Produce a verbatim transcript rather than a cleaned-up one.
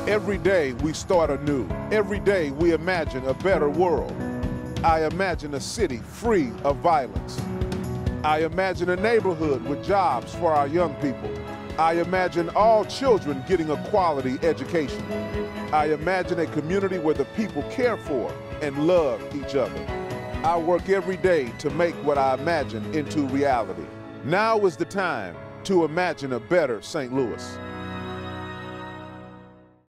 Every day we start anew. Every day we imagine a better world. I imagine a city free of violence. I imagine a neighborhood with jobs for our young people. I imagine all children getting a quality education. I imagine a community where the people care for and love each other. I work every day to make what I imagine into reality. Now is the time to imagine a better Saint Louis.